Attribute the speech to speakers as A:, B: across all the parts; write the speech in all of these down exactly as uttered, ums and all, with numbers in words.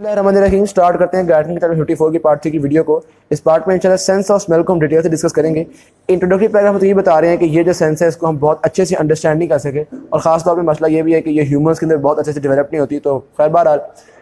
A: रहीम start करते हैं gardening की फिफ्टी फोर की पार्ट थ्री की वीडियो को। इस पार्ट में इंशाल्लाह सेंस ऑफ स्मेल को हम डिटेल से डिस्कस करेंगे। इंट्रोडक्टरी पैराग्राफ तो ये बता रहे हैं कि ये जो सेंस है इसको हम बहुत अच्छे से अंडरस्टैंड नहीं कर सके, और ख़ास तौर पे मसला ये भी है कि ये ह्यूमंस के अंदर बहुत अच्छे से डेवलप नहीं होती। तो खैर बहरहाल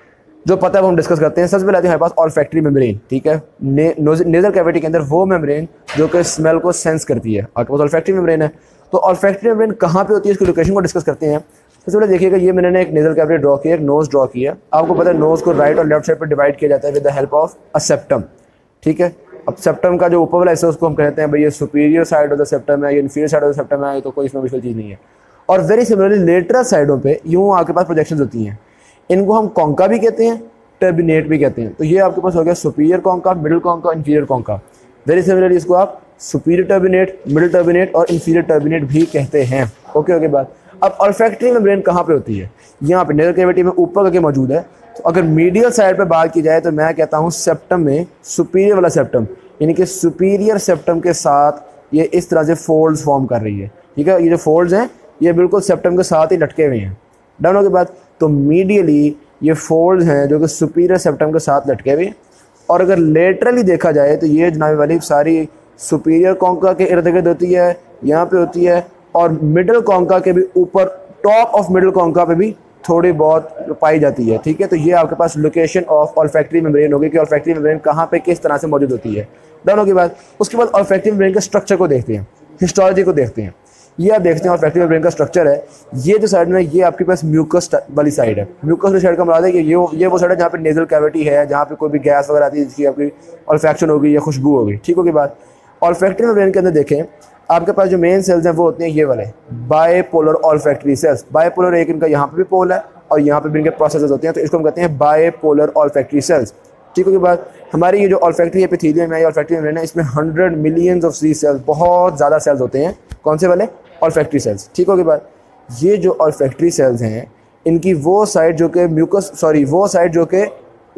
A: जो पता है वो हम डिस्कस करते हैं। सबसे पहले आते हैं हमारे पास ऑल्फैक्टरी मेम्ब्रेन, ठीक है, ने, नेजल कैविटी के अंदर वो मेम्ब्रेन जो कि स्मेल को सेंस करती है। आपके पास ऑल्फैक्टरी मेम्ब्रेन है, तो ऑल्फैक्टरी मेम्ब्रेन कहाँ पे होती है इसकी लोकेशन को डिस्कस करते हैं। सबसे पहले देखिएगा, ये मैंने एक नेजल कैविटी ड्रॉ किया, एक नोज ड्रॉ किया। आपको पता है नोज को राइट और लेफ्ट साइड पर डिवाइड किया जाता है with the help of a septum, ठीक है। अब सेप्टम का जो ऊपर वाला हिस्सा उसको हम कहते हैं भाई ये superior side of the septum है, ये inferior side of the septum है, तो कोई इसमें मुश्किल चीज़ नहीं है। और वेरी सिमिलरली लेटरल साइडों पे यूँ आपके पास प्रोजेक्शंस होती हैं, इनको हम कॉन्का भी कहते हैं, टर्बिनेट भी कहते हैं। तो ये आपके पास हो गया superior concha, middle concha, inferior concha. Very similarly इसको आप सुपीरियर टर्बिनेट, मिडिल टर्बिनेट और इन्फीरियर टर्बिनेट भी कहते हैं। ओके ओके बात। अब ऑल्फैक्टरी मेम्ब्रेन कहाँ पे होती है? यहाँ पे नेजल कैविटी में ऊपर करके मौजूद है। तो अगर मीडियल साइड पे बात की जाए तो मैं कहता हूँ सेप्टम में सुपीरियर वाला सेप्टम, यानी कि सुपीरियर सेप्टम के साथ ये इस तरह से फोल्ड्स फॉर्म कर रही है, ठीक है। ये जो फोल्ड्स हैं ये बिल्कुल सेप्टम के साथ ही लटके हुए हैं। डन हो के बाद तो मीडियली ये फोल्ड्स हैं जो कि सुपीरियर सेप्टम के साथ लटके हुए हैं। और अगर लेटरली देखा जाए तो ये जनाब वाली सारी सुपीरियर कॉन्का के इर्द गिर्द होती है, यहाँ पे होती है, और मिडिल कॉन्का के भी ऊपर, टॉप ऑफ मिडिल कॉन्का पे भी थोड़ी बहुत पाई जाती है, ठीक है। तो ये आपके पास लोकेशन ऑफ ऑल्फैक्टरी मेम्ब्रेन होगी कि ऑल्फैक्टरी मेम्ब्रेन कहाँ पे किस तरह से मौजूद होती है। दोनों की बात। उसके बाद ऑल्फैक्टरी मेम्ब्रेन के स्ट्रक्चर को देखते हैं, हिस्टोलॉजी को देखते हैं। ये आप देखते हैं ऑल्फैक्टरी मेम्ब्रेन का स्ट्रक्चर है। ये जो साइड में ये आपके पास म्यूकस वाली साइड है। म्यूकस वाली साइड का मतलब है कि ये ये वो साइड है जहाँ पे नेजल कैविटी है, जहाँ पे कोई भी गैस वगैरह आती है जिसकी आपकी ऑल्फैक्शन होगी या खुशबू होगी, ठीक होगी बात। ऑल्फैक्टरी मेम्ब्रेन के अंदर देखें आपके पास जो मेन सेल्स हैं वो होते हैं ये वाले बायपोलर ऑल्फैक्टरी सेल्स। बायपोलर एक इनका यहाँ पे भी पोल है और यहाँ पे भी इनके प्रोसेसेस होते हैं, तो इसको हम कहते हैं बायपोलर ऑल्फैक्टरी सेल्स, ठीक है। के बाद हमारी ये जो ऑल्फैक्टरी एपिथेलियम है, ऑल्फैक्टरी मेम्ब्रेन है, इसमें hundred millions of C cells, बहुत ज़्यादा सेल्स होते हैं। कौन से वाले? ऑल्फैक्टरी सेल्स, ठीक हो के बाद। ये जो ऑल्फैक्टरी सेल्स हैं इनकी वो साइड जो कि म्यूकस सॉरी वो साइड जो कि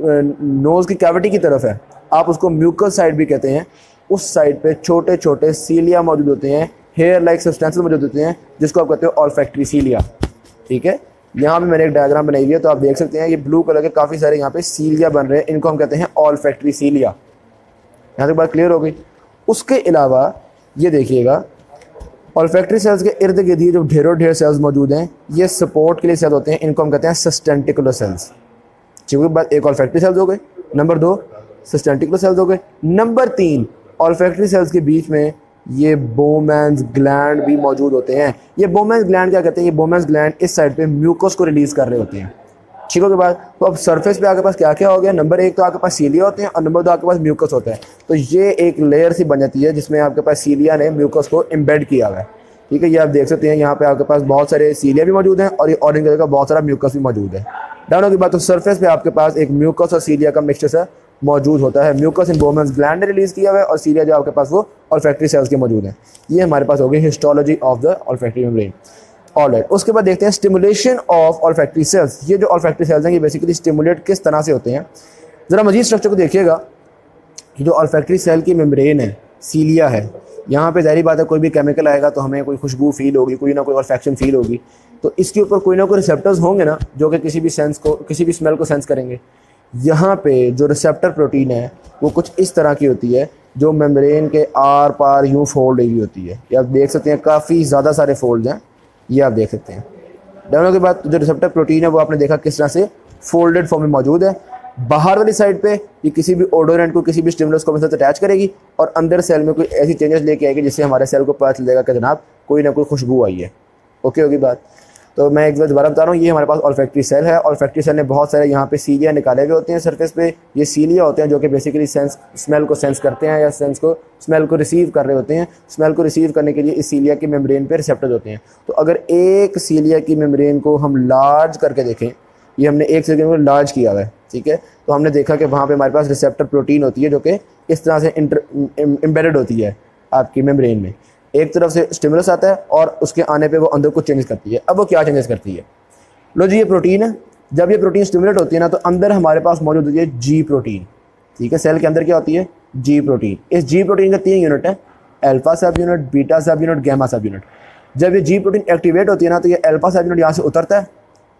A: नोज़ की कैविटी की तरफ है, आप उसको म्यूकस साइड भी कहते हैं। उस साइड पे छोटे छोटे सीलिया मौजूद होते हैं, हेयर लाइक सब्सटेंसेस मौजूद होते हैं, जिसको आप कहते हो ऑल्फैक्टरी सीलिया, ठीक है। यहाँ पे मैंने एक डायग्राम बनाई हुई है, तो आप देख सकते हैं ये ब्लू कलर के काफ़ी सारे यहाँ पे सीलिया बन रहे हैं, इनको हम कहते हैं ऑल्फैक्टरी सीलिया। यहाँ तक बात क्लियर हो गई। उसके अलावा ये देखिएगा ऑल्फैक्टरी सेल्स के इर्द गिर्द जो ढेरों ढेर सेल्स मौजूद हैं, ये सपोर्ट के लिए सेल्स होते हैं, इनको हम कहते हैं सस्टेंटिकुलर सेल्स, ठीक है। बात एक ऑल्फैक्टरी सेल्स हो गए, नंबर दो सस्टेंटिकुलर सेल्स हो गए, नंबर तीन ऑल्फैक्टरी सेल्स के बीच में ये बोमैन्स ग्लैंड भी मौजूद होते हैं। ये बोमैन्स ग्लैंड क्या कहते हैं? ये बोमैन्स ग्लैंड इस साइड पे म्यूकस को रिलीज कर रहे होते हैं, ठीक है के बाद। तो अब सरफेस पे आपके पास क्या क्या हो गया? नंबर एक तो आपके पास सीलिया होते हैं और नंबर दो आपके पास म्यूकस होता है। तो ये एक लेयर सी बन जाती है जिसमें आपके पास सीलिया ने म्यूकस को एम्बेड किया हुआ है, ठीक है। ये आप देख सकते हैं यहाँ पे आपके पास बहुत सारे सीलिया भी मौजूद हैं और ये ऑरेंज कलर का बहुत सारा म्यूकस भी मौजूद है। डाउन की बात तो सरफेस पे आपके पास एक म्यूकस और सीलिया का मिक्सचर सा मौजूद होता है। म्यूकस इन बोमैन्स ग्लैंड ने रिलीज किया हुआ है और सीलिया जो आपके पास वो ऑल्फैक्टरी सेल्स के मौजूद हैं। ये हमारे पास हो गई histology of the olfactory membrane. Alright, उसके बाद देखते हैं स्टिमुलेशन ऑफ ऑल्फैक्टरी सेल्स। ये जो ऑल्फैक्टरी सेल्स हैं ये बेसिकली स्टिमुलेट किस तरह से होते हैं, ज़रा मजीद स्ट्रक्चर को देखिएगा। जो ऑल्फैक्टरी सेल की मेम्ब्रेन है, सीलिया है, यहाँ पे ज़ाहिर बात है कोई भी केमिकल आएगा तो हमें कोई खुशबू फील होगी, कोई ना कोई ऑल्फैक्शन फील होगी, तो इसके ऊपर कोई ना कोई रिसेप्टर्स होंगे ना जो कि किसी भी सेंस को किसी भी स्मेल को सेंस करेंगे। यहाँ पे जो रिसेप्टर प्रोटीन है वो कुछ इस तरह की होती है जो मेम्ब्रेन के आर पार यूँ फोल्ड हुई होती है। ये आप देख सकते हैं काफ़ी ज़्यादा सारे फोल्ड हैं, ये आप देख सकते हैं। डाउन के बाद जो रिसेप्टर प्रोटीन है वो आपने देखा किस तरह से फोल्डेड फॉर्म में मौजूद है। बाहर वाली साइड पे ये किसी भी ओडोरेंट को, किसी भी स्टिमुलस को अपने साथ अटैच करेगी और अंदर सेल में कोई ऐसी चेंजेस लेके आएगी जिससे हमारे सेल को पता चल जाएगा कि जनाब कोई ना कोई खुशबू आई है। ओके होगी बात। तो मैं एक बार दोबारा बता रहा हूँ, ये हमारे पास ऑल्फैक्टरी सेल है। ऑल्फैक्टरी सेल ने बहुत सारे यहाँ पे सीलिया निकाले हुए होते हैं सरफेस पे। ये सीलिया होते हैं जो कि बेसिकली सेंस स्मेल को सेंस करते हैं या सेंस को स्मेल को रिसीव कर रहे होते हैं। स्मेल को रिसीव करने के लिए इस सीलिया की मेम्ब्रेन पे रिसेप्टर्स होते हैं। तो अगर एक सीलिया की मेम्ब्रेन को हम लार्ज करके देखें, ये हमने एक सीलिया को लार्ज किया हुआ है, ठीक है, तो हमने देखा कि वहाँ पर हमारे पास रिसेप्टर प्रोटीन होती है जो कि इस तरह से एम्बेडेड होती है आपकी मेम्ब्रेन में। एक तरफ से स्टिमुलस आता है और उसके आने पे वो अंदर कुछ चेंजेस करती है। अब वो क्या चेंजेस करती है? लो जी, ये प्रोटीन है। जब ये प्रोटीन स्टिमुलेट होती है ना तो अंदर हमारे पास मौजूद होती है जी प्रोटीन, ठीक है। सेल के अंदर क्या होती है? G protein. इस जी प्रोटीन का तीन यूनिट है, alpha subunit, beta subunit, gamma subunit. जब ये जी प्रोटीन एक्टिवेट होती है ना तो ये अल्फा सब यूनिट यहाँ से उतरता है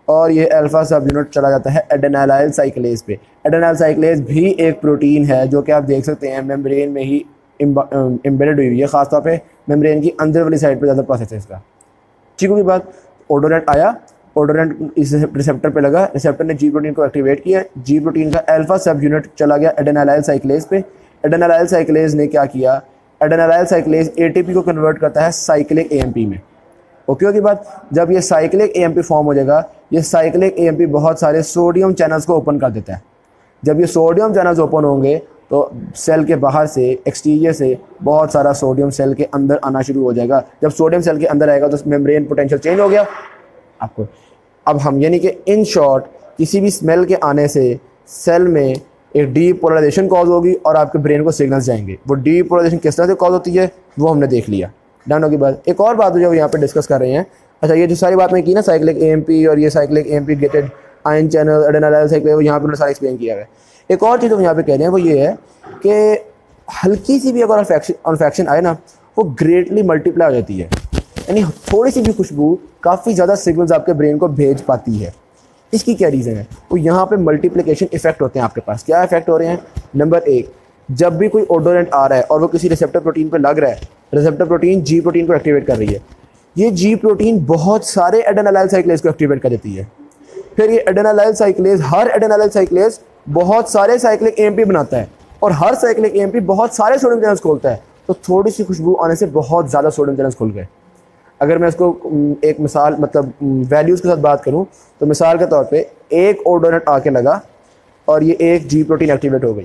A: और ये अल्फा सब यूनिट चला जाता है एडेनाइल साइक्लेज पे। एडेनाइल साइक्लेज भी एक प्रोटीन है जो कि आप देख सकते हैं मेम्ब्रेन में ही एम्बेडेड हुई हुई है, खासतौर पे मेम्ब्रेन की अंदर वाली साइड पे ज़्यादा प्रोसेस है इसका। ठीक होगी बात। ओडोरेंट आया, ओडोरेंट इस रिसेप्टर पे लगा, रिसेप्टर ने जी प्रोटीन को एक्टिवेट किया, जी प्रोटीन का अल्फा सब यूनिट चला गया एडेनाइल साइक्लेज पे। एडेनाइल साइक्लेज ने क्या किया, एडेनाइल साइक्लेज एटीपी को कन्वर्ट करता है साइक्लिक एएमपी में। ओके होगी बात। जब ये साइक्लिक एएमपी फॉर्म हो जाएगा, ये साइक्लिक एएमपी बहुत सारे सोडियम चैनल्स को ओपन कर देता है। जब ये सोडियम चैनल्स ओपन होंगे तो सेल के बाहर से, एक्सटीरियर से बहुत सारा सोडियम सेल के अंदर आना शुरू हो जाएगा। जब सोडियम सेल के अंदर आएगा तो मेम्ब्रेन पोटेंशियल चेंज हो गया आपको। अब हम यानी कि इन शॉर्ट किसी भी स्मेल के आने से सेल में एक डीपोलराइजेशन कॉज होगी और आपके ब्रेन को सिग्नल्स जाएंगे। वो डीपोलराइजेशन किस तरह से कॉज होती है वो हमने देख लिया। डन होगी बात। एक और बात जो यहाँ पे डिस्कस कर रहे हैं, अच्छा ये जो सारी बात मैं की ना, साइक्लिक एएमपी और ये cyclic AMP gated ion channel adenyl cyclase, यहाँ पे उन्होंने सारा एक्सप्लेन किया है। एक और चीज़ हम यहाँ पे कह रहे हैं वो ये है कि हल्की सी भी अगर इन्फेक्शन आए ना, वो ग्रेटली मल्टीप्लाई हो जाती है। यानी थोड़ी सी भी खुशबू काफ़ी ज़्यादा सिग्नल्स आपके ब्रेन को भेज पाती है। इसकी क्या रीज़न है? तो यहाँ पे मल्टीप्लिकेशन इफेक्ट होते हैं आपके पास। क्या इफेक्ट हो रहे हैं? नंबर एक, जब भी कोई ओडोरेंट आ रहा है और वो किसी रिसेप्टर प्रोटीन पे लग रहा है, रिसेप्टर प्रोटीन जी प्रोटीन को एक्टिवेट कर रही है। ये जी प्रोटीन बहुत सारे एडेनाइल साइक्लेज को एक्टिवेट कर देती है। फिर ये एडेनाइल साइक्लेज, हर एडेनाइल साइक्लेज बहुत सारे साइक्लिक एएमपी बनाता है और हर साइक्लिक एएमपी बहुत सारे सोडियम चैनल्स खोलता है। तो थोड़ी सी खुशबू आने से बहुत ज़्यादा सोडियम चैनल्स खुल गए। अगर मैं इसको एक मिसाल मतलब वैल्यूज़ के साथ बात करूं तो मिसाल के तौर पे एक ओडोरेंट आके लगा और ये एक जी प्रोटीन एक्टिवेट हो गई।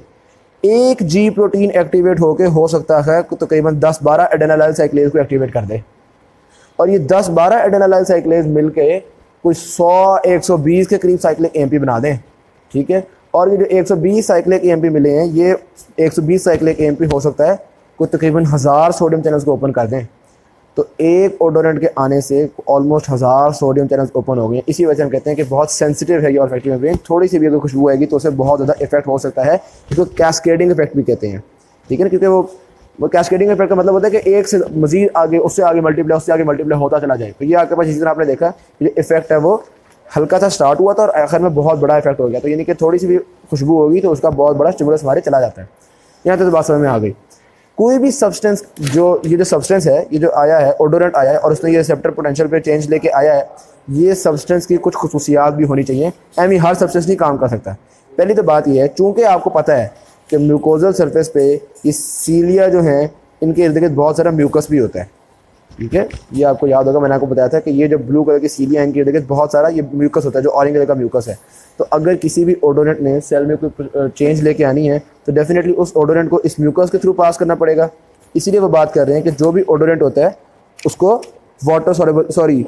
A: एक जी प्रोटीन एक्टिवेट होके हो सकता है तो तकरीबन दस बारह एडेनाइल साइक्लेज को एक्टिवेट कर दे, और ये दस बारह एडेनाइल साइक्लेज मिल के कोई सौ एक सौ बीस के करीब साइक्लिक एएमपी बना दें। ठीक है। और ये जो एक सौ बीस साइक्लिक एएमपी मिले हैं, ये एक सौ बीस साइक्लिक एएमपी हो सकता है कोई तकरीबन हज़ार सोडियम चैनल्स को ओपन कर दें। तो एक ओडोरेंट के आने से ऑलमोस्ट हज़ार सोडियम चैनल्स ओपन हो गए। इसी वजह से हम कहते हैं कि बहुत सेंसिटिव है ये ऑल्फैक्टरी मेम्ब्रेन। थोड़ी सी भी अगर खुशबू आएगी तो उससे बहुत ज़्यादा इफेक्ट हो सकता है। इसको कैस्केडिंग इफेक्ट भी कहते हैं। ठीक है ना, क्योंकि वो वो कैस्केडिंग इफेक्ट का मतलब होता है कि एक से मजीद आगे, उससे आगे मल्टीप्लाई, उससे आगे मल्टीप्लाई होता चला जाए। तो ये आपके पास इसी तरह आपने देखा ये इफेक्ट है वो हल्का सा स्टार्ट हुआ था और आखिर में बहुत बड़ा इफेक्ट हो गया। तो यानी कि थोड़ी सी भी खुशबू होगी तो उसका बहुत बड़ा स्टिमुलस हमारे चला जाता है। यहाँ तक तो बात समझ में आ गई। कोई भी सब्सटेंस, जो ये जो सब्सटेंस है, ये जो आया है ओडोरेंट आया है और उसने ये रिसेप्टर पोटेंशियल पे चेंज लेके आया है, ये सब्सटेंस की कुछ खुसूसियात भी होनी चाहिए। एम हर सब्सटेंस नहीं काम कर सकता। पहली तो बात ये है, चूँकि आपको पता है कि म्यूकोजल सरफेस पे ये सीलिया जो हैं इनके इर्द गिर्द बहुत सारा म्यूकस भी होता है। ठीक है, ये आपको याद होगा, मैंने आपको बताया था कि ये जो ब्लू कलर की सीलिया है इनके इर्द गिर्द बहुत सारा ये म्यूकस होता है, जो ऑरेंज कलर का म्यूकस है। तो अगर किसी भी ओडोरेंट ने सेल में कोई चेंज लेके आनी है तो डेफिनेटली उस ओडोरेंट को इस म्यूकस के थ्रू पास करना पड़ेगा। इसीलिए वो बात कर रहे हैं कि जो भी ओडोरेंट होता है उसको water soluble sorry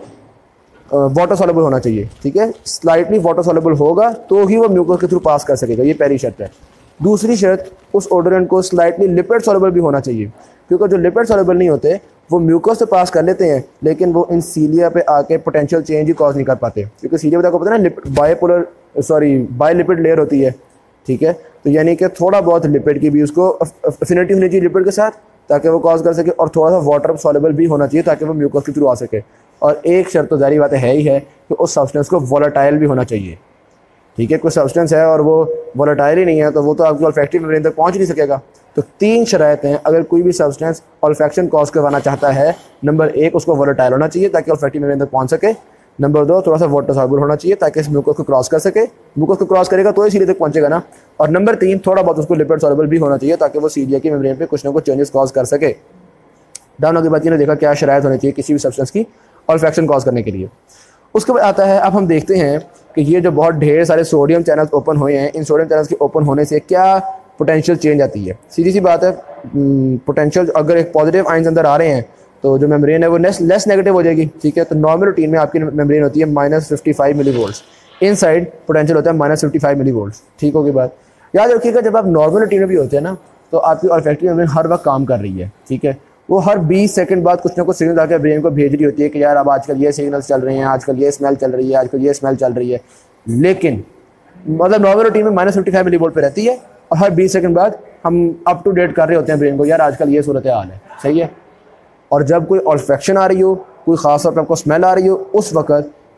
A: water soluble होना चाहिए। ठीक है, स्लाइटली वाटर सॉल्युबल होगा तो ही वो म्यूकस के थ्रू पास कर सकेगा। ये पहली शर्त है। दूसरी शर्त, उस ओडोरेंट को स्लाइटली लिपिड सॉल्युबल भी होना चाहिए, क्योंकि जो लिपिड सॉल्युबल नहीं होते वो म्यूकस से पास कर लेते हैं लेकिन वो इन सीलिया पे आके पोटेंशियल चेंज ही कॉज नहीं कर पाते, क्योंकि सीलिया पे आपको पता है ना बायपोलर सॉरी बायलिपिड लेयर होती है। ठीक है, तो यानी कि थोड़ा बहुत लिपिड की भी उसको अफिनिटी होनी चाहिए लिपिड के साथ ताकि वो कॉज कर सके, और थोड़ा सा वाटर सॉल्युबल भी होना चाहिए ताकि वो म्यूकस के थ्रू आ सके। और एक शर्त तो जारी बात है ही है कि उस सब्सटेंस को वोलेटाइल भी होना चाहिए। ठीक है, कोई सब्सटेंस है और वो वोलेटाइल ही नहीं है तो वो तो आपकी ऑल्फैक्टरी मेम्ब्रेन तक पहुंच नहीं सकेगा। तो तीन शरायत हैं अगर कोई भी सब्सटेंस ऑल्फैक्शन कॉज करवाना चाहता है। नंबर एक, उसको वोलेटाइल होना चाहिए ताकि ऑल्फैक्टरी मेम्ब्रेन तक पहुंच सके। नंबर दो, थोड़ा सा वाटर सॉल्युबल होना चाहिए ताकि इस म्यूकस को क्रॉस कर सके। म्यूकस को क्रॉस करेगा तो ही सीलिया तक पहुंचेगा ना। और नंबर तीन, थोड़ा बहुत उसको लिपिड सॉल्युबल भी होना चाहिए ताकि वो सीलिया की मेम्ब्रेन पे कुछ ना कुछ चेंजेस कॉज कर सके। डाउन के बाद ने देखा क्या शरायत होनी चाहिए किसी भी सब्सटेंस की ऑल्फैक्शन कॉज करने के लिए। उसके बाद आता है, अब हम देखते हैं कि ये जो बहुत ढेर सारे सोडियम चैनल्स ओपन हुए हैं, इन सोडियम चैनल्स के ओपन होने से क्या पोटेंशियल चेंज आती है। सीधी सी बात है, पोटेंशियल अगर एक पॉजिटिव आइंस अंदर आ रहे हैं तो जो मेम्ब्रेन है वो लेस लेस नेगेटिव हो जाएगी। ठीक है, तो नॉर्मल रूटीन में आपकी मेम्ब्रेन होती है minus fifty five millivolts, inside potential होता है minus fifty five millivolts. ठीक होगी बात। याद रखिएगा जब आप नॉर्मल रूटीन में भी होते हैं ना तो आपकी ऑल्फैक्टरी मेम्ब्रेन हर वक्त काम कर रही है। ठीक है, वो हर बीस सेकंड बाद कुछ ना कुछ सिग्नल आकर ब्रेन को भेज रही होती है कि यार अब आजकल ये सिग्नल्स चल रहे हैं, आजकल ये स्मेल चल रही है, आजकल ये स्मेल चल रही है। लेकिन मतलब नॉर्मल रूटीन में minus fifty five millivolt पे रहती है और हर बीस सेकंड बाद हम अप टू डेट कर रहे होते हैं ब्रेन को, यार आजकल ये सूरत हाल है। सही है। और जब कोई ऑल्फैक्शन आ रही हो, कोई ख़ास तौर पर आपको स्मेल आ रही हो, उस वक्त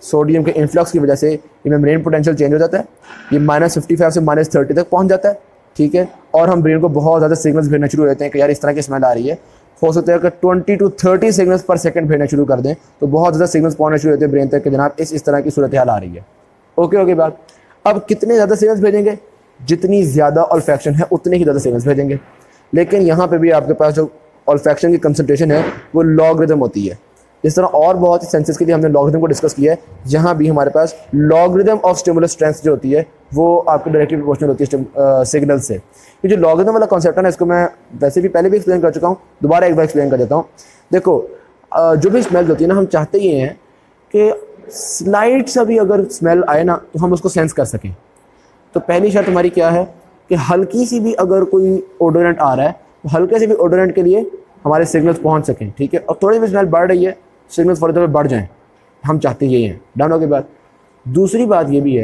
A: सोडियम के इन्फ्लक्स की वजह से ये मेम्ब्रेन पोटेंशियल चेंज हो जाता है, ये माइनस फिफ्टी फाइव से माइनस थर्टी तक पहुंच जाता है, ठीक है। और हम ब्रेन को बहुत ज़्यादा सिग्नल्स भेजना शुरू हो जाते हैं कि यार इस तरह की स्मेल आ रही है। हो सकता है कि ट्वेंटी टू थर्टी सिग्नल्स पर सेकंड भेजना शुरू कर दें, तो बहुत ज़्यादा सिग्नल्स पहुंचना शुरू होते हैं ब्रेन तक कि जनाब इस इस तरह की सूरत हाल आ रही है। ओके ओके बात। अब कितने ज़्यादा सिग्नल्स भेजेंगे, जितनी ज़्यादा ऑल्फैक्शन है उतने ही ज़्यादा सिग्नल्स भेजेंगे। लेकिन यहाँ पे भी आपके पास जो ऑल्फैक्शन की कंसंट्रेशन है वो लॉगरिदम होती है। इस तरह और बहुत सेंसेस के लिए हमने लॉगरिदम को डिस्कस किया है, जहाँ भी हमारे पास लॉगरिदम ऑफ स्टिमुलस स्ट्रेंथ जो होती है वो आपको डायरेक्टली प्रोपोर्शनल होती है सिग्नल से। ये जो लॉगरिदम वाला कॉन्सेप्ट है ना, इसको मैं वैसे भी पहले भी एक्सप्लेन कर चुका हूँ, दोबारा एक बार एक्सप्लेन कर देता हूँ। देखो जो भी स्मेल होती है ना, हम चाहते ये हैं कि स्लाइट सा भी अगर स्मेल आए ना तो हम उसको सेंस कर सकें। तो पहली शर्त हमारी क्या है कि हल्की सी भी अगर कोई ओडोरेंट आ रहा है तो हल्के से भी ओडोरेंट के लिए हमारे सिग्नल्स पहुंच सकें, ठीक है। और थोड़ी भी स्मेल बढ़ रही है, सिग्नल्स फौरी तौर पर बढ़ जाएं, हम चाहते यही हैं। डन हो के बाद दूसरी बात ये भी है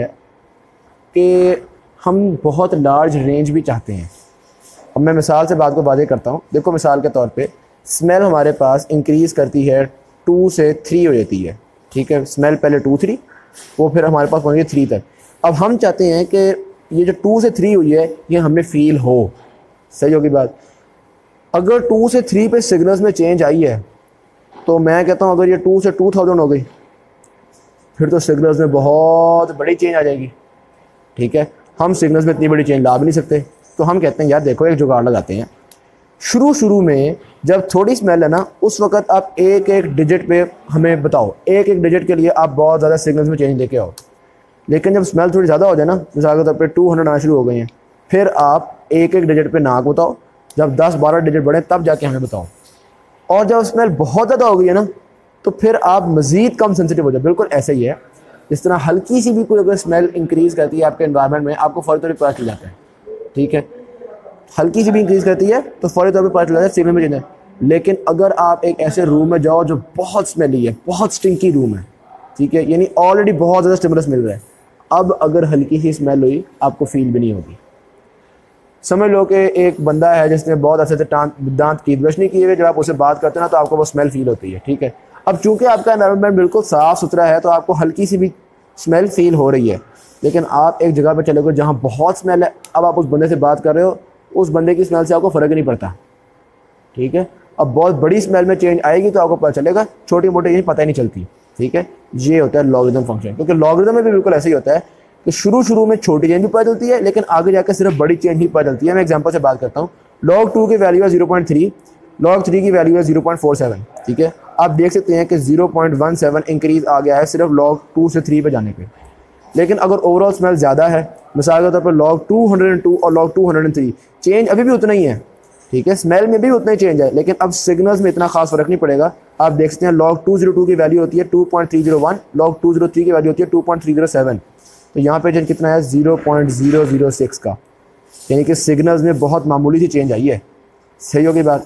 A: कि हम बहुत लार्ज रेंज भी चाहते हैं। अब मैं मिसाल से बात को वाज़ेह करता हूँ। देखो मिसाल के तौर पे स्मेल हमारे पास इंक्रीज़ करती है टू से थ्री हो जाती है, ठीक है। स्मेल पहले टू थ्री, वो फिर हमारे पास पहुँच गई थ्री तक। अब हम चाहते हैं कि ये जो टू से थ्री हुई है ये हमें फील हो। सही होगी बात। अगर टू से थ्री पे सिग्नल्स में चेंज आई है तो मैं कहता हूँ अगर ये टू से टू थाउजेंड हो गई फिर तो सिग्नल्स में बहुत बड़ी चेंज आ जाएगी, ठीक है। हम सिग्नल्स में इतनी बड़ी चेंज ला भी नहीं सकते, तो हम कहते हैं यार देखो एक जुगाड़ लगाते हैं। शुरू शुरू में जब थोड़ी स्मेल है ना, उस वक्त आप एक एक डिजिट पे हमें बताओ, एक एक डिजिट के लिए आप बहुत ज़्यादा सिग्नल्स में चेंज लेके आओ। लेकिन जब स्मेल थोड़ी ज़्यादा हो जाए ना, मिसाल के तौर पर टू हंड्रेड आना शुरू हो गई हैं, फिर आप एक एक डिजिट पे नाक बताओ। जब दस बारह डिजिट बढ़े तब जाके हमें बताओ। और जब स्मेल बहुत ज़्यादा हो गई है ना, तो फिर आप मज़ीद कम सेंसिटिव हो जाए। बिल्कुल ऐसे ही है, जिस तरह हल्की सी भी कोई अगर स्मेल इंक्रीज़ करती है आपके एनवायरनमेंट में, आपको फौरी तौर पर पता चल जाता है, ठीक है। हल्की सी भी इंक्रीज़ करती है तो फौरी तौर पर पता चल जाता है सिग्नल में चेंज है। लेकिन अगर आप एक ऐसे रूम में जाओ जो बहुत स्मेली है, बहुत स्टिंकी रूम है, ठीक है, यानी ऑलरेडी बहुत ज़्यादा स्टिमुलस मिल रहा है, अब अगर हल्की सी स्मेल हुई आपको फील भी नहीं होगी। समझ लो कि एक बंदा है जिसने बहुत अच्छे से दांत की ब्रश नहीं किए हुए, जब आप उससे बात करते हैं ना तो आपको वो स्मेल फील होती है, ठीक है। अब चूंकि आपका एनवायरनमेंट बिल्कुल साफ़ सुथरा है तो आपको हल्की सी भी स्मेल फील हो रही है। लेकिन आप एक जगह पर चले गए जहाँ बहुत स्मेल है, अब आप उस बंदे से बात कर रहे हो, उस बंदे की स्मेल से आपको फ़र्क ही नहीं पड़ता, ठीक है। अब बहुत बड़ी स्मेल में चेंज आएगी तो आपको पता चलेगा, छोटी मोटी चीज़ पता ही नहीं चलती, ठीक है। ये होता है लॉगरिदम फंक्शन। क्योंकि लॉगरिदम में भी बिल्कुल ऐसे ही होता है कि शुरू शुरू में छोटी चेंज भी पता चलती है, लेकिन आगे जाकर सिर्फ बड़ी चेंज ही पता चलती है। मैं एग्जांपल से बात करता हूँ। लॉग टू की वैल्यू है zero point three, log three की वैल्यू है ज़ीरो पॉइंट फोर सेवन, ठीक है। आप देख सकते हैं कि zero point one seven increase आ गया है सिर्फ लॉग टू से थ्री पे जाने पे। लेकिन अगर ओवरऑल स्मेल ज़्यादा है, मिसाल के तौर पर लॉग टू हंड्रेड टू और log two hundred three, change अभी भी उतना ही है, ठीक है। स्मेल में भी उतना ही चेंज है, लेकिन अब सिग्नल्स में इतना खास फर्क नहीं पड़ेगा। आप देख सकते हैं लॉग टू ज़ीरो टू की वैल्यू होती है two point three zero one, log two zero three की वैल्यू होती है two point three zero seven. तो यहाँ पे चेंज कितना है zero point zero zero six का, यानी कि सिग्नल्स में बहुत मामूली सी चेंज आई है। सही होगी बात।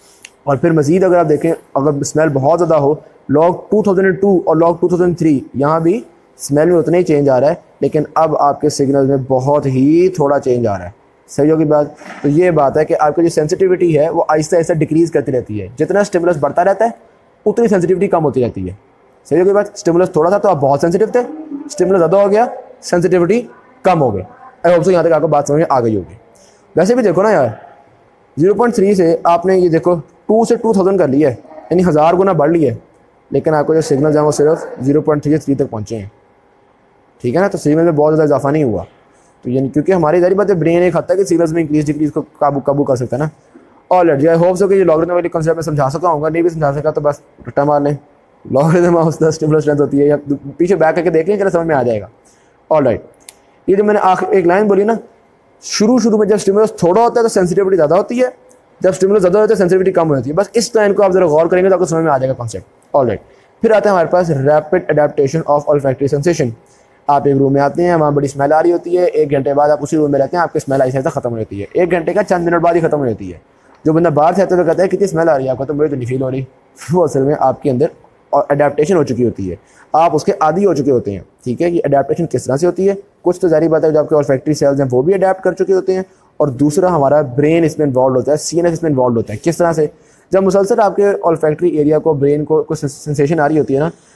A: और फिर मज़ीद अगर आप देखें, अगर स्मेल बहुत ज़्यादा हो, लॉग टू थाउजेंड टू और लॉग टू थाउजेंड थ्री, यहाँ भी स्मेल में उतना ही चेंज आ रहा है, लेकिन अब आपके सिग्नल में बहुत ही थोड़ा चेंज आ रहा है। सही होगी बात। तो ये बात है कि आपकी जो सेंसिटिविटी है वो आहिस्ता आहिस्ता डिक्रीज़ करती रहती है। जितना स्टिमुलस बढ़ता रहता है उतनी सेंसिटिविटी कम होती रहती है। सही होगी बात। स्टिमुलस थोड़ा था तो आप बहुत सेंसिटिव थे, स्टिमुलस ज़्यादा हो गया, सेंसिटिविटी कम हो गई। आई होप सो यहाँ तक आपको बात समझ में आ गई होगी। वैसे भी देखो ना यार, ज़ीरो पॉइंट थ्री से आपने ये देखो टू से टू थाउजेंड कर लिया है, यानी हज़ार गुना बढ़ लिया है, लेकिन आपको जो सिग्नल है वो सिर्फ ज़ीरो पॉइंट थ्री थ्री तक पहुँचे हैं, ठीक है ना। तो सिग्नल में बहुत ज़्यादा इजाफा नहीं हुआ। तो यानी क्योंकि हमारी जारी बात है, ब्रेन एक हद तक कि सिग्नल्स में इंक्रीज डिक्रीज को काबू काबू कर सकता है ना। All right, I hope so कि ये लॉगरिदम वाली कंसेप्ट में समझा सका हूँ। नहीं भी समझा सका तो बस रट्टा मार लें, logarithm of the stimulus strength होती है, या पीछे बैक करके देख लें, चलो समझ में आ जाएगा। ऑल राइट, ये जो मैंने आखिर एक लाइन बोली ना, शुरू शुरू में जब स्टिमुलस थोड़ा होता है तो सेंसिटिविटी ज़्यादा होती है, जब स्टिमुलस ज़्यादा होता है सेंसिटिविटी कम होती है। बस इस लाइन को आप जरा गौर करेंगे तो आपको समझ में आ जाएगा कॉन्सेप्ट। ऑल राइट, फिर आता है हमारे पास rapid adaptation of olfactory sensation. आप एक रूम में आते हैं, वहाँ बड़ी स्मेल आ रही होती है, एक घंटे बाद आप उसी रूम में रहते हैं, आपकी स्मेल ऐसा ऐसा खत्म हो जाती है। एक घंटे का चंद मिनट बाद ही खत्म हो जाती है। जो बंदा बाहर से आता है कहता है कितनी स्मेल आ रही है आपको, तो मुझे तो नहीं फील हो रही, वो असल में आपके अंदर अडेप्टेशन हो चुकी होती है, आप उसके आदी हो चुके होते हैं, ठीक है। ये अडेप्टेशन किस तरह से होती है, कुछ तो जारी बात है जो आपके ऑल्फैक्टरी सेल्स हैं वो भी अडेप्ट कर चुके होते हैं, और दूसरा हमारा ब्रेन इसमें इन्वॉल्व होता है, सी एन एस इसमें इन्वॉल्व होता है। किस तरह से, जब मुसलसल आपके ऑल्फैक्टरी एरिया को, ब्रेन को कुछ सेंसेशन आ रही होती है ना,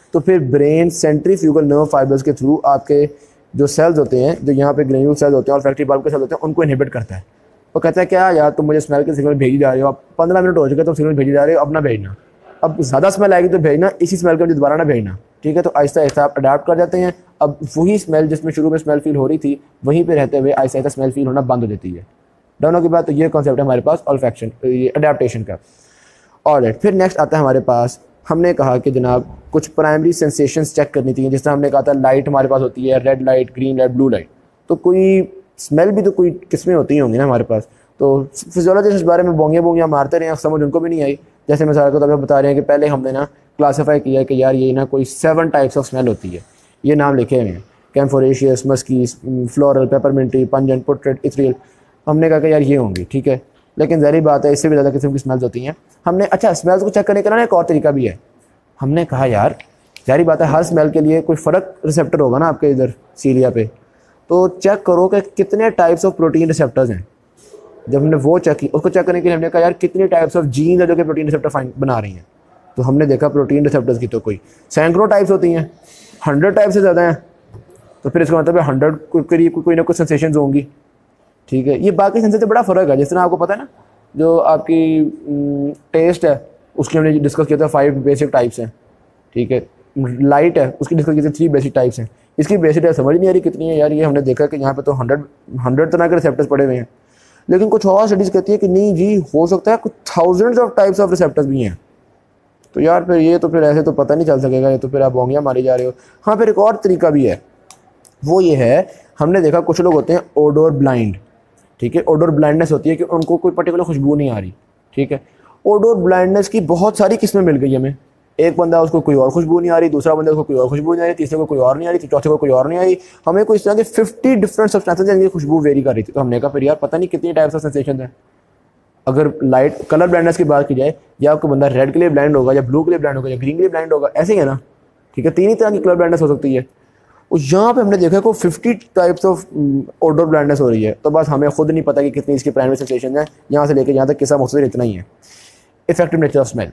A: तो फिर ब्रेन सेंट्रीफ्यूगल नर्व फाइबर्स के थ्रू आपके जो सेल्स होते हैं, जो यहाँ पे ग्रेन्यूल सेल्स होते हैं और फैक्ट्री बल्ब के सेल्स होते हैं, उनको इनहिबिट करता है। वो कहता है क्या यार तुम मुझे स्मेल के सिग्नल भेजी जा रहे हो, आप पंद्रह मिनट हो चुके तुम सिग्नल भेजी जा रहे हो, अब ना भेजना, अब ज़्यादा स्मेल आएगी तो भेजना, इसी स्मेल के मुझे दोबारा ना भेजना, ठीक है। तो आहिस्ता आहिस्ता आप अडाप्ट कर जाते हैं। अब वही स्मेल जिसमें शुरू में स्मेल फील हो रही थी वहीं पे रहते हुए आहिस्ता आहिस्ता स्मेल फील होना बंद हो जाती है। दोनों की बात, तो ये कॉन्सेप्ट है हमारे पास ऑल्फैक्शन, ये अडेप्टेशन का। और फिर नेक्स्ट आता है हमारे पास, हमने कहा कि जनाब कुछ प्राइमरी सेंसेशंस चेक करनी चाहिए। जिस तरह हमने कहा था लाइट हमारे पास होती है, red light, green light, blue light, तो कोई स्मेल भी तो कोई किस्में होती होंगी ना हमारे पास। तो फिजियोलॉजिस्ट इस बारे में बोंगियाँ बोंगियाँ मारते रहे, समझ उनको भी नहीं आई। जैसे मिसाल के तौर पर बता रहे हैं कि पहले हमने ना क्लासीफाई किया कि यार ये ना कोई सेवन टाइप्स ऑफ स्मेल होती है, ये नाम लिखे हुए हैं, camphoraceous, musky, floral, pepperminty, pungent, putrid, ethereal. हमने कहा कि यार ये होंगी, ठीक है, लेकिन ज़ाहिर बात है इससे भी ज़्यादा किस्म की स्मेल्स होती हैं। हमने अच्छा स्मेल्स को चेक करने का ना एक और तरीका भी है। हमने कहा यार ज़ाहिर बात है हर स्मेल के लिए कोई फ़र्क रिसेप्टर होगा ना आपके इधर सीलिया पे, तो चेक करो कि कितने टाइप्स ऑफ प्रोटीन रिसेप्टर्स हैं। जब हमने वो चेक की, उसको चेक करने के लिए हमने कहा यार कितने टाइप्स ऑफ जीन्स है जो कि प्रोटीन रिसेप्टर फाइंड बना रही हैं। तो हमने देखा प्रोटीन रिसेप्टर्स की तो कोई सैकड़ों टाइप्स होती हैं, हंड्रेड टाइप से ज़्यादा हैं। तो फिर इसका मतलब है हंड्रेड के करीब कोई ना कोई सेंसेशंस होंगी, ठीक है। ये बाकी सेंसेशन से बड़ा फ़र्क है। जिस तरह आपको पता है ना जो आपकी टेस्ट है उसकी हमने डिस्कस किया था फाइव बेसिक टाइप्स हैं, ठीक है। लाइट है उसकी डिस्कस की थी थ्री बेसिक टाइप्स हैं। इसकी बेसिक टाइप समझ नहीं आ रही कितनी है यार। ये हमने देखा कि यहाँ पे तो हंड्रेड हंड्रेड तरह के रिसेप्टर्स पड़े हुए हैं, लेकिन कुछ और स्टडीज़ कहती है कि नहीं जी हो सकता है कुछ thousands of types of receptors भी हैं। तो यार फिर ये तो फिर ऐसे तो पता नहीं चल सकेगा, ये तो फिर आप बोंगियाँ मारी जा रहे हो। हाँ फिर एक और तरीका भी है, वो ये है, हमने देखा कुछ लोग होते हैं ओडोर ब्लाइंड, ठीक है। ओडोर ब्लाइंडनेस होती है कि उनको कोई पर्टिकुलर खुशबू नहीं आ रही, ठीक है। ओडोर ब्लाइंडनेस की बहुत सारी किस्में मिल गई हमें। एक बंदा उसको कोई और खुशबू नहीं आ रही, दूसरा बंदा उसको कोई और खुशबू नहीं आ रही, तीसरे को कोई और नहीं आ रही, चौथे को कोई और नहीं आ रही। हमें कोई इस तरह के फिफ्टी डिफरेंट सब्सटेंसेस जिनकी खुशबू वेरी कर रही थी। तो हमने कहा फिर यार पता नहीं कितनी टाइप्स ऑफ सेंसेशन है। अगर लाइट कलर ब्लाइंडनेस की बात की जाए, या आपको बंदा रेड के लिए ब्लाइंड होगा, या ब्लू के लिए ब्लाइंड होगा, या ग्रीन के लिए ब्लाइंड होगा, ऐसे ही है ना, ठीक है। तीन ही तरह की कलर ब्लाइंडनेस हो सकती है। और यहाँ पे हमने देखा को fifty types of odour blindness हो रही है। तो बस हमें खुद नहीं पता कि कितनी इसकी प्राइमरी सेंसेशन है। यहाँ से लेकर यहाँ तक किस्सा मुख्तलिफ इतना ही है। Effective nature of smell,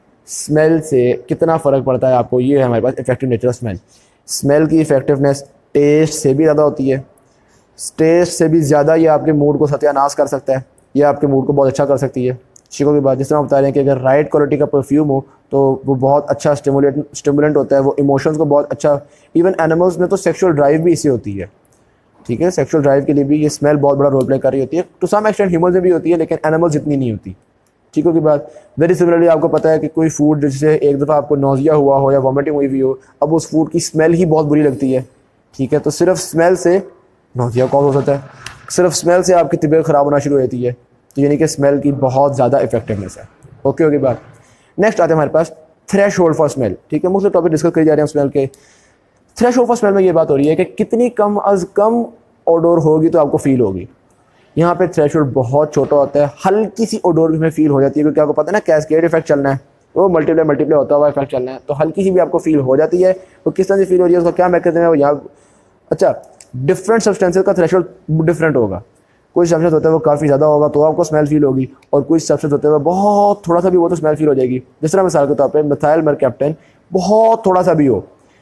A: smell से कितना फ़र्क पड़ता है आपको, ये है हमारे पास effective nature of smell. Smell की इफेक्टिवनेस टेस्ट से भी ज़्यादा होती है। टेस्ट से भी ज़्यादा ये आपके मूड को सत्यानाश कर सकता है, ये आपके मूड को बहुत अच्छा कर सकती है। शिको की बात, जिस तरह बता रहे हैं कि अगर राइट क्वालिटी का परफ्यूम हो तो वो बहुत अच्छा स्टिमुलेट स्टिमुलेंट होता है, वो इमोशंस को बहुत अच्छा, इवन एनिमल्स में तो सेक्सुअल ड्राइव भी इससे होती है, ठीक है। सेक्सुअल ड्राइव के लिए भी ये स्मेल बहुत बड़ा रोल प्ले कर रही होती है। टू सम एक्सटेंट ह्यूमन्स में भी होती है, लेकिन एनिमल्स इतनी नहीं होती, ठीक हो की बात। वेरी सिमिलरली आपको पता है कि कोई फूड जिससे एक दफ़ा आपको नोजिया हुआ हो या वॉमिटिंग हुई भी हो, अब उस फूड की स्मेल ही बहुत बुरी लगती है, ठीक है। तो सिर्फ स्मेल से नोजिया कॉज हो सकता है, सिर्फ स्मेल से आपकी तबीयत ख़राब होना शुरू हो जाती है। तो यानी कि स्मेल की बहुत ज़्यादा इफेक्टिवनेस है। ओके होगी बात। नेक्स्ट आते हैं हमारे पास थ्रेश होल्ड फॉर स्मेल, ठीक है। मुझसे टॉपिक डिस्कस करी जा रहे हैं स्मेल के। थ्रेश होल्ड फॉर स्मेल में ये बात हो रही है कि कितनी कम अज़ कम ओडोर होगी तो आपको फील होगी। यहाँ पे थ्रेशोल्ड बहुत छोटा होता है, हल्की सी ओडोर में फील हो जाती है, क्योंकि आपको पता है ना कैस्केड इफेक्ट चलना है, वो मल्टीप्लाई मल्टीप्लाई होता हुआ इफेक्ट चलना है। तो हल्की सी भी आपको फील हो जाती है। वो किस तरह से फील हो रही है, उसका क्या मैकेनिज्म है वो यहाँ। अच्छा, डिफरेंट सब्सटेंसेस का थ्रेशोल्ड डिफरेंट होगा। कोई सब्सटेंस होता है वो काफ़ी ज़्यादा होगा तो आपको स्मेल फील होगी, और कोई सब्सटेंस होता है वो बहुत थोड़ा सा भी हो तो स्मेल फील हो जाएगी। जिस तरह मिसाल के तौर पर मिथाइल मरकैप्टन बहुत थोड़ा सा भी हो,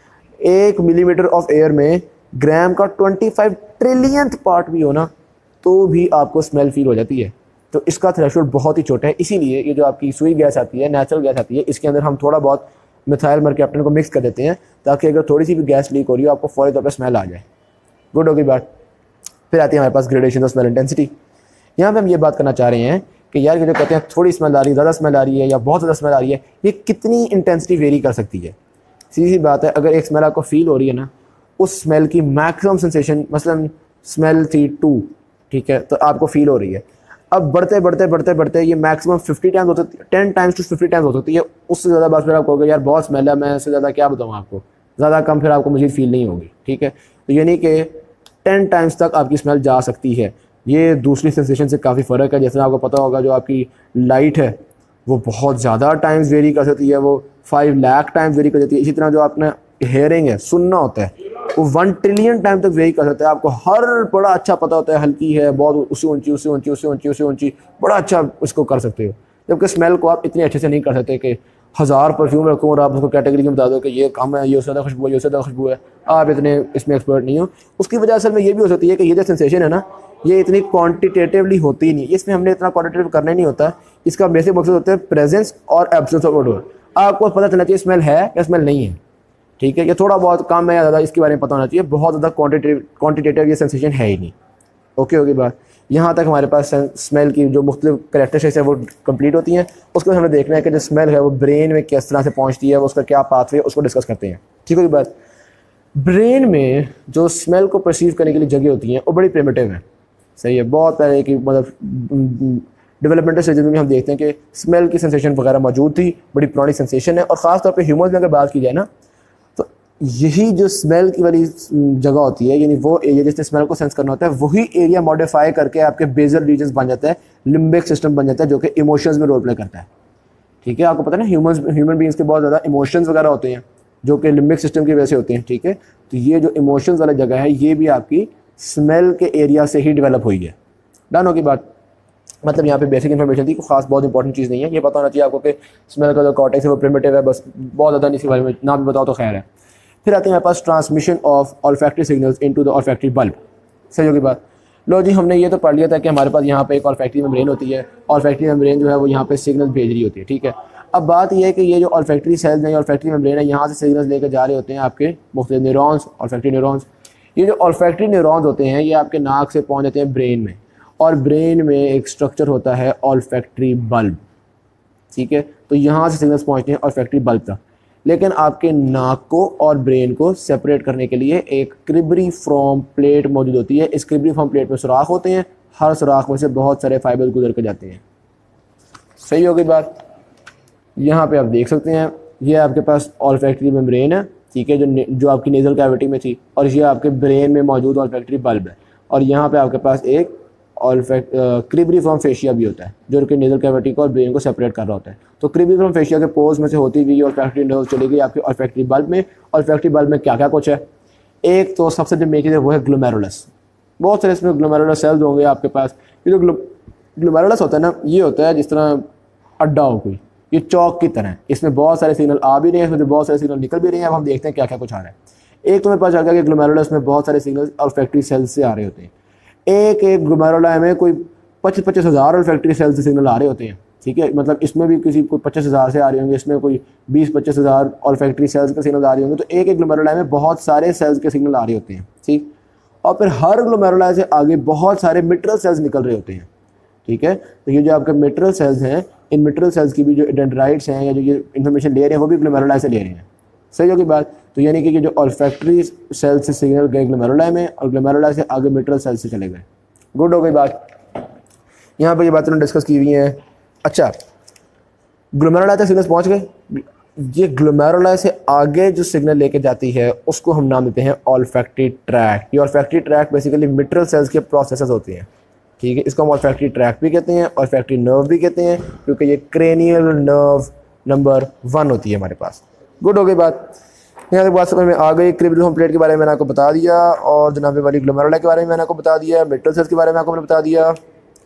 A: एक मिलीमीटर ऑफ एयर में ग्राम का ट्वेंटी फाइव ट्रिलियंथ पार्ट भी हो ना, तो भी आपको स्मेल फील हो जाती है। तो इसका थ्रेशोल्ड बहुत ही छोटा है। इसीलिए ये जो आपकी सुई गैस आती है, नेचुरल गैस आती है, इसके अंदर हम थोड़ा बहुत मिथाइल मरकैप्टन को मिक्स कर देते हैं, ताकि अगर थोड़ी सी भी गैस लीक हो रही हो आपको फौरी तौर पर स्मेल आ जाए। गुड होगी बात। फिर आती है हमारे पास ग्रेडेशन ऑफ स्मेल इंटेंसिटी। यहाँ पे हम ये बात करना चाह रहे हैं कि यार ये जो कहते हैं थोड़ी स्मेल आ रही है, ज़्यादा स्मेल आ रही है, या बहुत ज़्यादा स्मेल आ रही है, ये कितनी इंटेंसिटी वेरी कर सकती है। सीधी सी बात है, अगर एक स्मेल आपको फील हो रही है ना, उस स्मेल की मैक्सिमम सेंसेशन, मसलन स्मेल थी टू, ठीक है, तो आपको फील हो रही है। अब बढ़ते बढ़ते बढ़ते बढ़ते ये मैक्सिमम फिफ्टी टाइम्स हो सकती है, ten times to fifty times हो सकती है। उससे ज़्यादा बात फिर आप कहोगे यार बहुत स्मेल है, मैं इससे ज़्यादा क्या बताऊँ आपको, ज़्यादा कम फिर आपको मज़ीद फील नहीं होगी, ठीक है। तो यानी कि टेन टाइम्स तक आपकी स्मेल जा सकती है। ये दूसरी सेंसेशन से काफ़ी फ़र्क है। जैसे आपको पता होगा जो आपकी लाइट है वो बहुत ज़्यादा टाइम्स वेरी कर सकती है, वो फाइव लाख टाइम्स वेरी कर सकती है। इसी तरह जो आपने हेयरिंग है, सुनना होता है, वो वन ट्रिलियन टाइम तक वेरी कर सकता है। आपको हर बड़ा अच्छा पता होता है, हल्की है बहुत, उससे ऊंची उससे ऊंची उससे ऊंची उससे ऊंची, बड़ा अच्छा इसको कर सकते हो। जबकि स्मेल को आप इतनी अच्छे से नहीं कर सकते कि हज़ार परफ्यूम रखूँ और आप उसको कैटेगरी में बता दो कि ये कम है, ये उससे ज़्यादा खुशबू है, ये उससे ज़्यादा खुशबू है, आप इतने इसमें एक्सपर्ट नहीं हो। उसकी वजह असल में ये भी हो सकती है कि ये जो सेंसेशन है ना, ये इतनी क्वांटिटेटिवली होती ही नहीं, इसमें हमने इतना क्वांटिटेटिव करना ही नहीं होता। इसका बेसिक मकसद होता है प्रेजेंस और एब्सेंस ऑफ ओडोर। आपको पता चलना चाहिए स्मेल है या स्मेल नहीं है, ठीक है। ये थोड़ा बहुत कम है या ज़्यादा इसके बारे में पता होना चाहिए, बहुत ज़्यादा क्वांटिटेटिव क्वांटिटेटिव ये सेंसेशन है ही नहीं। ओके होगी बात। यहाँ तक हमारे पास स्मेल की जो मुख्तलिफ करैक्टरिस्टिक्स है वो कंप्लीट होती हैं। उसको हमें देखना है कि जो स्मेल है वो ब्रेन में किस तरह से पहुँचती है, वो उसका क्या पाथवे है, उसको डिस्कस करते हैं, ठीक होगी बात। ब्रेन में जो स्मेल को परसीव करने के लिए जगह होती हैं वो बड़ी प्रिमिटिव है, सही है। बहुत पहले की मतलब डेवलपमेंटल स्टेज में हम देखते हैं कि स्मेल की सेंसेशन वगैरह मौजूद थी, बड़ी पुरानी सेंसेशन है। और ख़ास तौर पे ह्यूमंस में अगर बात की जाए ना, तो यही जो स्मेल की वाली जगह होती है, यानी वो एरिया जिससे स्मेल को सेंस करना होता है, वही एरिया मॉडिफाई करके आपके बेजल रीजन्स बन जाता है, लिम्बिक सिस्टम बन जाता है, जो कि इमोशंस में रोल प्ले करता है, ठीक है। आपको पता है ना ह्यूमंस ह्यूमन बींग्स के बहुत ज़्यादा इमोशंस वगैरह होते हैं जो कि लिम्बिक सिस्टम की वजह से होते हैं, ठीक है। तो ये जो इमोशंस वाला जगह है ये भी आपकी स्मेल के एरिया से ही डेवलप हुई है। डन होगी बात। मतलब यहाँ पे बेसिक इन्फॉर्मेशन थी, कोई खास बहुत इंपॉर्टेंट चीज़ नहीं है। ये पता होना चाहिए आपको कि स्मेल का जो कॉर्टेक्स है वो प्रिमिटिव है, बस बहुत ज़्यादा नहीं, इसके बारे में ना भी बताओ तो खैर है। फिर आते हैं हमारे पास transmission of olfactory signals into the olfactory bulb. सही होगी बात। लो जी, हमने ये तो पढ़ लिया था कि हमारे पास यहाँ पे एक ऑल्फैक्टरी मेम्ब्रेन होती है, ऑल्फैक्टरी मेम्ब्रेन जो है वो यहाँ पे सिग्नल भेज रही होती है, ठीक है। अब बात यह है कि ये जो ऑल्फैक्टरी सेल्स हैं, ऑल्फैक्टरी मेम्ब्रेन है, यहाँ से सिग्नल्स लेकर जा रहे होते हैं आपके मुख्तलिफ न्यूरॉन्स, ऑल्फैक्टरी न्यूरॉन्स। ये जो ऑल्फैक्टरी न्यूरॉन्स होते हैं ये आपके नाक से पहुँच जाते हैं ब्रेन में, और ब्रेन में एक स्ट्रक्चर होता है ऑल्फैक्टरी बल्ब, ठीक है। तो यहाँ से सिग्नल्स पहुँचते हैं ऑल्फैक्टरी बल्ब तक। लेकिन आपके नाक को और ब्रेन को सेपरेट करने के लिए एक क्रिब्रीफॉर्म प्लेट मौजूद होती है। इस क्रिब्रीफॉर्म प्लेट में सुराख होते हैं, हर सुराख में से बहुत सारे फाइबर गुजर के जाते हैं। सही हो गई बात। यहाँ पे आप देख सकते हैं ये आपके पास ऑल्फैक्टरी मेम्ब्रेन है, ठीक है, जो जो आपकी नेजल कैविटी में थी, और ये आपके ब्रेन में मौजूद ऑल्फैक्टरी बल्ब है। और यहाँ पे आपके पास एक ऑल्फैक्ट क्रिब्रीफॉर्म फेशिया भी होता है जो कि नेजल कैविटी को और ब्रेन को सेपरेट कर रहा होता है। तो क्रिब्रीफॉर्म फेशिया के पोर्स में से होती हुई ऑल्फैक्टरी नर्व चली गई आपकी ऑल्फैक्टरी बल्ब में। ऑल्फैक्टरी बल्ब में क्या क्या कुछ है, एक तो सबसे जो मेन चीज़ है वो है ग्लोमेरुलस। बहुत सारे इसमें ग्लोमेरुलस सेल्स होंगे आपके पास। ये जो ग्लोमेरुलस होता है ना, ये होता है जिस तरह अड्डा हो कोई, ये चौक की तरह। इसमें बहुत सारे सिग्नल आ भी रहे हैं, इसमें बहुत सारे सिग्नल निकल भी रहे हैं। अब हम देखते हैं क्या क्या कुछ आ रहा है। एक तो मेरे पास आ गया कि ग्लोमेरुलस में बहुत सारे सिग्नल ऑल्फैक्टरी सेल्स से आ रहे होते हैं। एक एक ग्लोमेरुला में कोई पच्चीस पच्चीस हज़ार ऑल्फैक्टरी सेल्स से सिग्नल आ रहे होते हैं, ठीक है। मतलब इसमें भी किसी को पच्चीस हज़ार से आ रहे होंगे, इसमें कोई बीस पच्चीस हज़ार ऑल्फैक्टरी सेल्स के सिग्नल आ रहे होंगे। तो एक एक ग्लोमेरुला में बहुत सारे सेल्स के सिग्नल आ रहे होते हैं, ठीक। और फिर हर ग्लोमेरुला से आगे बहुत सारे मिट्रल सेल्स निकल रहे होते हैं, ठीक है। तो ये जो आपके मिट्रल सेल्स हैं, इन मिट्रल सेल्स की भी जो डेंड्राइट्स हैं या जो ये इन्फॉर्मेशन ले रहे हैं वो भी ग्लोमेरुला से ले रहे हैं। सही होगी बात। तो यानी कि ये जो ऑल्फैक्टरी सेल से सिग्नल गए ग्लोमेरुला में, और ग्लोमेरुला से आगे मिट्रल सेल से चले गए। गुड हो गई बात। यहाँ पर ये बातें डिस्कस की हुई हैं। अच्छा, ग्लोमेरुला तक सिग्नल पहुँच गए। ये ग्लोमेरुला से आगे जो सिग्नल लेके जाती है उसको हम नाम देते हैं ऑल्फैक्टरी ट्रैक्ट। ये olfactory tract basically mitral cells के प्रोसेसेस होते हैं, ठीक है। इसको हम ऑल्फैक्टरी ट्रैक्ट भी कहते हैं, ऑल्फैक्टरी नर्व भी कहते हैं, क्योंकि ये क्रेनियल नर्व नंबर वन होती है हमारे पास। गुड हो गई बात। यहाँ तक बात समझ में आ गई। क्रिब्रीफॉर्म प्लेट के बारे में मैंने आपको बता दिया, और जनाबे वाली ग्लोमेरुला के बारे में मैंने आपको बता दिया, मिट्रल सेल्स के बारे में आपको मैंने बता दिया।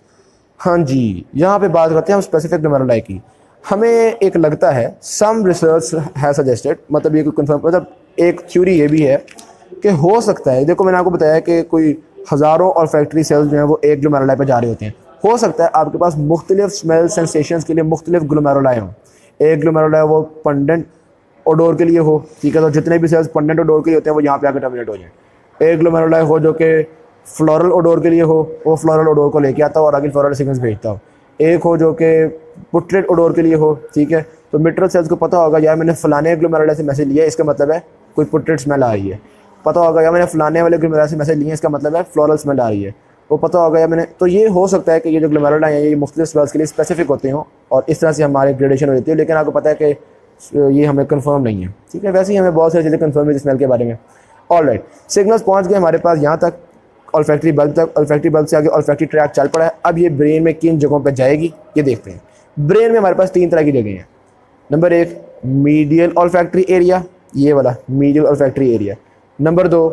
A: हाँ जी, यहाँ पे बात करते हैं हम स्पेसिफिक ग्लोमेरुला की। हमें एक लगता है सम रिसर्च है सजेस्टेड, मतलब ये कोई कंफर्म, मतलब एक थ्योरी ये भी है कि हो सकता है, देखो मैंने आपको बताया कि कोई हज़ारों ऑल्फैक्टरी सेल्स जो हैं वो एक ग्लोमेरुला पे जा रहे होते हैं। हो सकता है आपके पास मुख्तलिफ स्मेल सेंसेशंस के लिए मुख्तलिफ ग्लोमेरुलाए हों। एक ग्लोमेरुला वो पंडेंट ओडोर के लिए हो, ठीक है, तो जितने भी सेल्स पंडेंट ओडोर के लिए होते हैं वो यहाँ पे आकर टर्मिनेट हो जाए। एक ग्लोमेरुला हो जो कि फ्लोरल ओडोर के लिए हो, वो फ्लोरल ओडोर को लेके आता हो और आगे फ्लोरल सिग्नल्स भेजता हो। एक हो जो कि पुट्रेट ओडोर के लिए हो, ठीक है। तो मिट्रल सेल्स को पता होगा यार मैंने फलाने ग्लोमेरुला से मैसेज लिया, इसका मतलब है कोई पुट्रेट स्मेल आ रही है। पता होगा यार मैंने फलाने वाले ग्लोमेरुला से मैसेज लिए, इसका मतलब है फ्लोरल स्मेल आ रही है। वो पता होगा यार मैंने, तो ये हो सकता है कि ये जो ग्लोमेरुला हैं ये मुख्तलिफ स्मेल्स के लिए स्पेसिफिक होते हों और इस तरह से हमारी ग्रेडेशन हो जाती है। लेकिन आपको पता है कि ये हमें कंफर्म नहीं है, ठीक है। वैसे ही हमें बहुत सारी चीज़ें कंफर्म है स्मेल के बारे में। ऑल राइट, सिग्नल्स पहुँच गए हमारे पास यहाँ तक, ऑल्फैक्टरी बल्ब तक। ऑल्फैक्टरी बल्ब से आगे ऑल्फैक्टरी ट्रैक्ट चल पड़ा है। अब ये ब्रेन में किन जगहों पर जाएगी ये देखते हैं। ब्रेन में हमारे पास तीन तरह की जगह हैं। नंबर एक मीडियल ऑल्फैक्टरी एरिया, ये वाला मीडियल ऑल्फैक्टरी एरिया। नंबर दो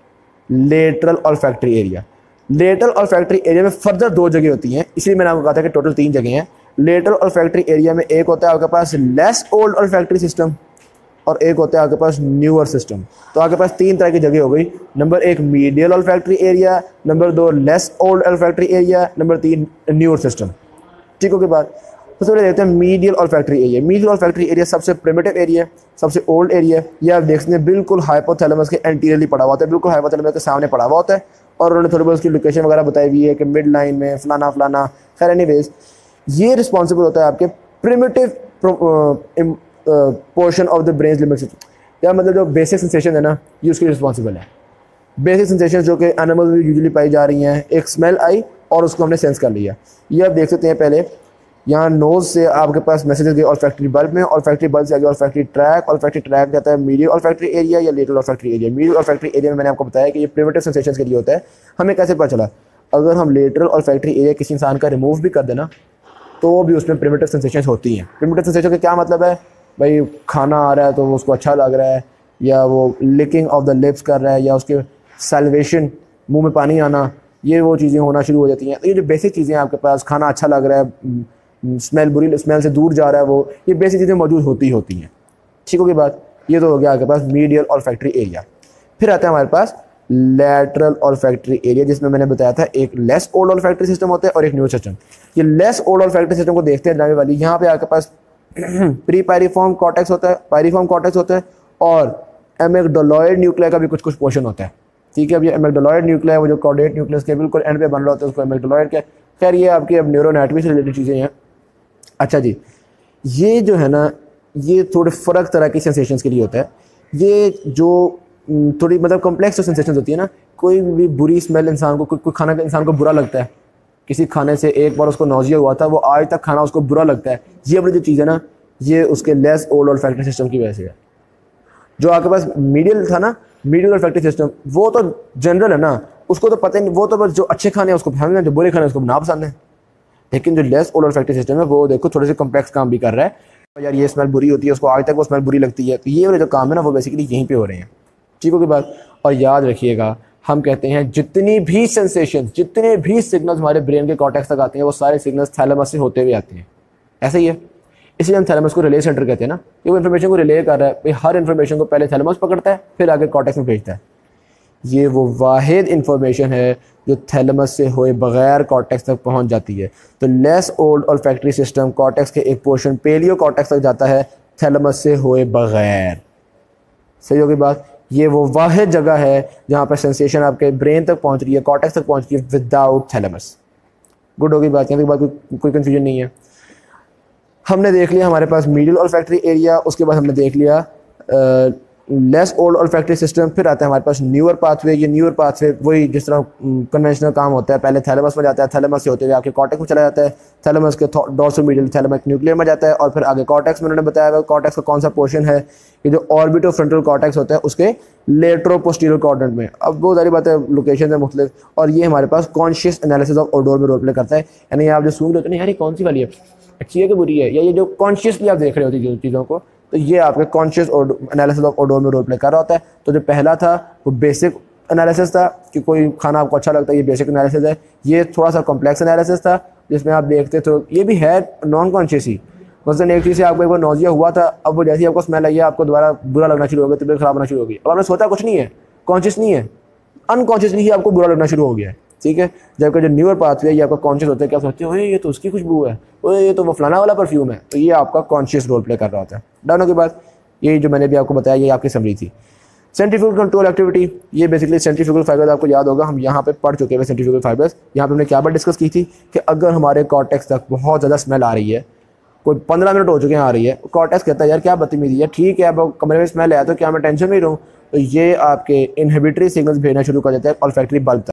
A: lateral olfactory area. Lateral olfactory area में फर्दर दो जगह होती हैं, इसलिए मैंने आपको कहा था कि टोटल तीन जगह हैं। लेटरल ऑल्फैक्टरी एरिया में एक होता है आपके पास लेस ओल्ड ऑल्फैक्टरी सिस्टम और एक होता है आपके पास न्यूअर सिस्टम। तो आपके पास तीन तरह की जगह हो गई। नंबर एक मीडियल ऑल्फैक्टरी एरिया, नंबर दो less old olfactory area, number तीन न्यूअर सिस्टम। ठीक हो गई बात। सबसे पहले देखते हैं medial olfactory area. Medial olfactory area सबसे प्रिमिटिव एरिया, सबसे ओल्ड एरिया। ये आप देख सकते हैं बिल्कुल हाइपोथैलेमस के एंटीरियरली पड़ा हुआ होता है, बिल्कुल हाइपोथैलेमस के सामने पड़ा हुआ होता है। और उन्होंने थोड़ी बहुत उसकी लोकेशन वगैरह बताई हुई है कि मिड लाइन में फलाना फलाना। खैर एनीवेज ये रिस्पॉन्सिबल होता है आपके primitive portion of the brain limbic system. या मतलब जो बेसिक सेंसेशन है ना, ये उसकी रिस्पॉन्सिबल है। बेसिक सेंसेशन जो कि एनिमल्स में यूजुअली पाई जा रही हैं, एक स्मेल आई और उसको हमने सेंस कर लिया। ये आप देख सकते हैं पहले यहाँ नोज़ से आपके पास मैसेजेस गए ऑल्फैक्टरी बल्ब में, ऑल्फैक्टरी बल्ब से आगे ऑल्फैक्टरी ट्रैक, ऑल्फैक्टरी ट्रैक जाता है मीडियल ऑल्फैक्टरी एरिया या lateral olfactory area. Medial olfactory area में मैंने आपको बताया कि ये प्रिमिटिव सेंसेशंस के लिए होता है। हमें कैसे पता चला? अगर हम लेटरल ऑल्फैक्टरी एरिया किसी इंसान का रिमूव भी कर देना तो भी उसमें प्रिमिटिव सेंसेशंस होती हैं। प्रिमिटिव सेंसेशन का क्या मतलब है? भाई खाना आ रहा है तो उसको अच्छा लग रहा है, या वो लिकिंग ऑफ द लिप्स कर रहा है, या उसके सैल्वेशन मुंह में पानी आना, ये वो चीज़ें होना शुरू हो जाती हैं। तो ये जो बेसिक चीज़ें आपके पास, खाना अच्छा लग रहा है, स्मेल बुरी स्मेल से दूर जा रहा है, वो ये बेसिक चीज़ें मौजूद होती होती हैं। ठीक होगी बात। ये तो हो गया आपके पास मीडियल ऑल्फैक्टरी एरिया। फिर आता है हमारे पास लैटरल ऑल्फैक्टरी एरिया, जिसमें मैंने बताया था एक लेस ओल्ड ऑल्फैक्टरी सिस्टम होता है और एक न्यू सिस्टम। ये लेस ओल्ड ऑल्फैक्टरी सिस्टम को देखते हैं जनाबे वाली। यहाँ पे आपके पास प्री पायरिफॉर्म कॉर्टेक्स होता है, पायरिफॉर्म कॉर्टेक्स होता है और एमिग्डालॉइड न्यूक्लिया का भी कुछ कुछ पोर्शन होता है। ठीक है, अब ये एमिग्डालॉइड न्यूक्लिया वो जो कॉर्डेट न्यूक्लियस के बिल्कुल एंड पे बन रहा होता है उसको एमिग्डालॉइड के। खैर ये आपकी अब न्यूरोएनाटॉमी से रिलेटेड चीज़ें हैं। अच्छा जी, ये जो है ना, ये थोड़े फ़र्क तरह की सेंसेशंस के लिए होता है। ये जो थोड़ी मतलब कॉम्प्लेक्स जो सेंसेशंस होती है ना, कोई भी बुरी स्मेल इंसान को, कोई खाना इंसान को बुरा लगता है, किसी खाने से एक बार उसको नौजिया हुआ था, वो आज तक खाना उसको बुरा लगता है। ये वाली जो चीज़ है ना, ये उसके लेस ओल्ड ऑल्फैक्टरी सिस्टम की वजह से है। जो आपके पास मीडियल था ना, मीडियल ऑल्फैक्टरी सिस्टम, वो तो जनरल है ना, उसको तो पता ही नहीं, वो तो बस जो अच्छे खाने हैं उसको पसंद है, जो बुरे खाने हैं उसको ना पसंद है। लेकिन जो लेस ओल्ड ऑल्फैक्टरी सिस्टम है वो देखो थोड़े से कॉम्प्लेक्स काम भी कर रहा है। यार ये स्मेल बुरी होती है, उसको आज तक वो स्मेल बुरी लगती है। तो ये वाले जो काम है ना, वो बेसिकली यहीं पे हो रहे हैं। ठीक होगी बात। और याद रखिएगा, हम कहते हैं जितनी भी सेंसेशन, जितने भी सिग्नल्स हमारे ब्रेन के कॉर्टेक्स तक आते हैं, वो सारे सिग्नल्स थैलेमस से होते हुए आते हैं। ऐसा ही है, इसलिए हम थैलेमस को रिले सेंटर कहते हैं ना, कि वो इन्फॉर्मेशन को रिले कर रहा है। भाई हर इन्फॉर्मेशन को पहले थैलेमस पकड़ता है, फिर आगे कॉर्टेक्स में भेजता है। ये वो वाहिद इन्फॉर्मेशन है जो थैलेमस से हुए बगैर कॉर्टेक्स तक पहुंच जाती है। तो less old olfactory system cortex के एक पोर्शन पेलियो कॉर्टेक्स तक जाता है थैलेमस से हुए बगैर। सही होगी बात। ये वो वाहिद जगह है जहाँ पर सेंसेशन आपके ब्रेन तक पहुँच रही है, कॉर्टेक्स तक पहुँच रही है विदाउट थैलेमस। गुड होगी बात, यहाँ तक बात कोई कोई कन्फ्यूजन नहीं है। हमने देख लिया हमारे पास मीडियल ऑल्फैक्टरी एरिया, उसके बाद हमने देख लिया आ, लेस ओल्ड ऑल्फैक्टरी सिस्टम। फिर आता है हमारे पास न्यूअर पाथवे। ये न्यूअर पाथवे वही जिस तरह कन्वेंशनल काम होता है, पहले थैलेमस में जाता है, थैलेमस से होते हुए आपके कॉर्टेक्स में चला जाता है, थैलेमस के डोर्सल मीडियल थैलेमिक न्यूक्लियर में जाता है और फिर आगे कॉर्टेक्स में उन्होंने बताया हुआ कॉर्टेक्स का कौन सा पोर्शन है, कि जो ऑर्बिटो फ्रंटल कॉर्टेक्स होता है उसके लेट्रो पोस्टीरियर क्वाड्रेंट में। अब बहुत सारी बातें लोकेशन है मुख्तलिफ, और ये हमारे पास कॉन्शियस एनालिसिस ऑफ ओडोर में रोल प्ले करता है। यानी आप जो सूंघ लेते हैं यार ये कौन सी वाली है, अच्छी है कि बुरी है, या ये जो कॉन्शियसली आप देख रहे होती है चीज़ों को, तो ये आपके कॉन्शियस एनालिसिस ऑफ ओडोर में रोल प्ले कर रहा होता है। तो जो पहला था वो बेसिक एनालिसिस था कि कोई खाना आपको अच्छा लगता है, ये बेसिक एनालिसिस है। ये थोड़ा सा कॉम्प्लेक्स एनालिसिस था जिसमें आप देखते तो ये भी है नॉन कॉन्शियस ही। मसलन एक चीज़ से आपको एक बार नौजिया हुआ था, अब वो जैसे ही आपको स्मेल आई है आपको दोबारा बुरा लगना शुरू हो गया, तबीयत खराब होना शुरू हो गई। अब आपने सोचा कुछ नहीं है, कॉन्शियस नहीं है, अनकॉन्शियसली ही आपको बुरा लगना शुरू हो गया है। ठीक है, जबकि जो न्यूअर पाथवे ये आपका कॉन्शियस होता है, क्या सोचते हो ये तो उसकी खुशबू है, ओए ये तो वो फलाना वाला परफ्यूम है, तो ये आपका कॉन्शियस रोल प्ले कर रहा होता है। डाउन के बाद ये जो मैंने भी आपको बताया ये आपकी समरी थी। सेंट्रीफ्यूगल कंट्रोल एक्टिविटी, ये बेसिकली सेंट्रीफ्यूगल फाइबर्स आपको याद होगा, हम यहाँ पे पढ़ चुके हैं सेंट्रीफ्यूगल फाइबर्स। यहाँ पे हमने क्या बात डिस्कस की थी कि अगर हमारे कॉर्टेक्स तक बहुत ज़्यादा स्मेल आ रही है, कोई पंद्रह मिनट हो चुके हैं आ रही है, कॉर्टेक्स कहता है यार क्या बदतमीजी है, ठीक है अब कमरे में स्मेल आया तो क्या मैं टेंशन में ही रहूँ, तो ये आपके इनहिबिटरी सिग्नल्स भेजना शुरू कर देता है ऑल्फैक्टरी बल्ब तक।